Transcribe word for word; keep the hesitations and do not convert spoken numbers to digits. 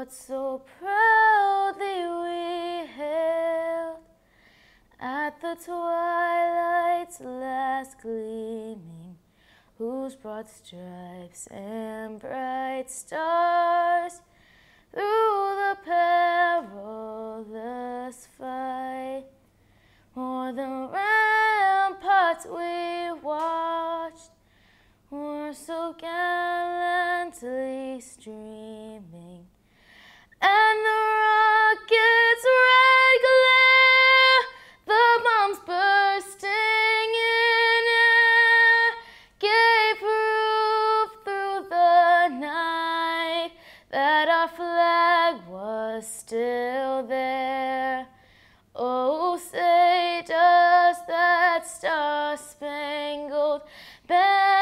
what so proudly we hailed at the twilight's last gleaming, whose broad stripes and bright stars through the perilous fight o'er the ramparts we watched were so gallantly streaming, and the rocket's red glare, the bombs bursting in air, gave proof through the night that our flag was still there. Oh, say does that star-spangled banner